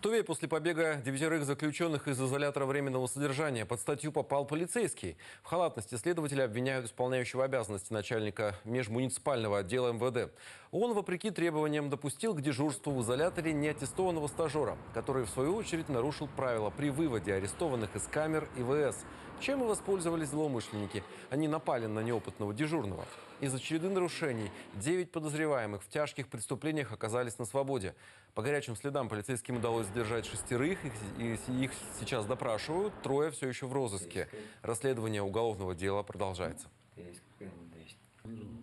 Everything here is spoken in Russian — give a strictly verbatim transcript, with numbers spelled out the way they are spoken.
Туве после побега девятерых заключенных из изолятора временного содержания под статью попал полицейский. В халатности следователя обвиняют исполняющего обязанности начальника межмуниципального отдела эм вэ дэ. Он, вопреки требованиям, допустил к дежурству в изоляторе неаттестованного стажера, который, в свою очередь, нарушил правила при выводе арестованных из камер и вэ эс. Чем и воспользовались злоумышленники. Они напали на неопытного дежурного. Из-за череды нарушений девять подозреваемых в тяжких преступлениях оказались на свободе. По горячим следам полицейским удалось задержать шестерых, их, их сейчас допрашивают, трое все еще в розыске. Расследование уголовного дела продолжается.